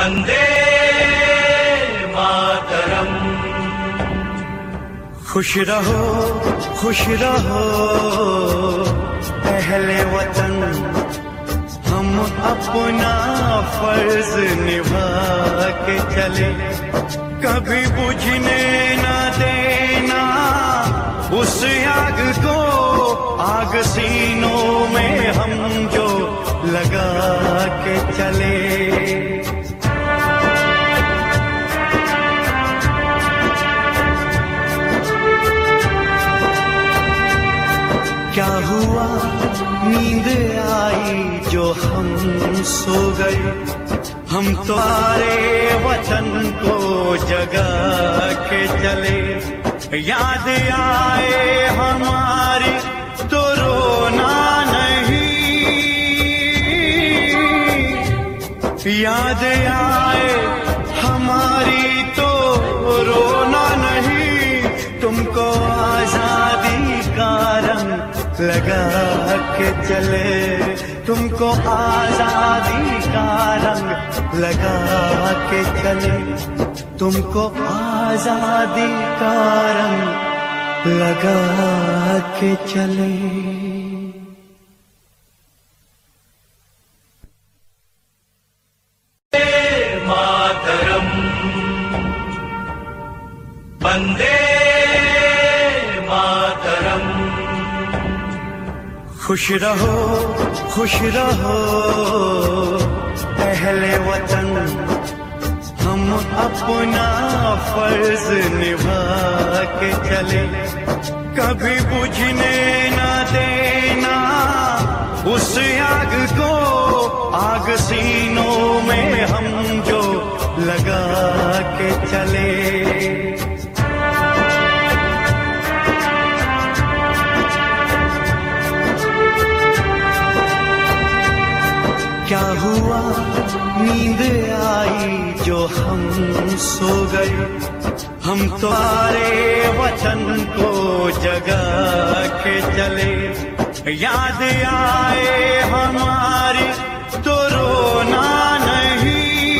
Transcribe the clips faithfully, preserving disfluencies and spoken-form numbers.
वंदे मातरम। खुश रहो खुश रहो अहले वतन, हम अपना फर्ज निभा के चले, कभी बुझने न देना उस आग को, आग सीनों में हम जो लगा के चले। क्या हुआ नींद आई जो हम सो गए, हम तुम्हारे वतन को जगा के चले। याद आए हमारी तो रोना नहीं, याद आए हमारी तो रोना नहीं, तुमको आजादी का रंग लगा के चले, तुमको आजादी का रंग लगा के चले, तुमको आजादी का रंग लगा के चले। मातरम वंदे मातरम। खुश रहो खुश रहो अहले वतन, हम अपना फर्ज निभा के चले, कभी बुझने न देना उस आग को, आग सीनों में हम जो लगा के चले। क्या हुआ नींद आई जो हम सो गए, हम तुम्हारे वतन को जगा के चले। याद आए हमारी तो रोना नहीं,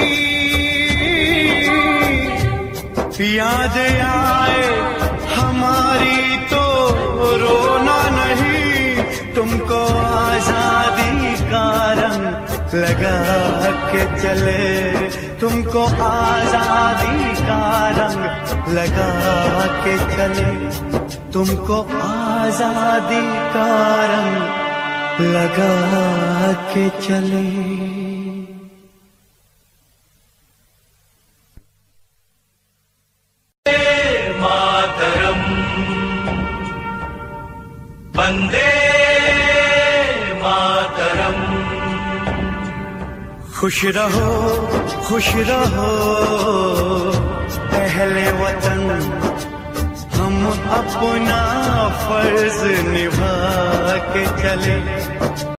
याद आए हमारी तो रोना नहीं, तुमको आजादी का रंग लगा के चले, तुमको आजादी का रंग लगा के चले, तुमको आजादी का रंग लगा के चले। मातरम वंदे मातरम। खुश रहो खुश रहो अहले वतन, हम अपना फर्ज निभा के चले,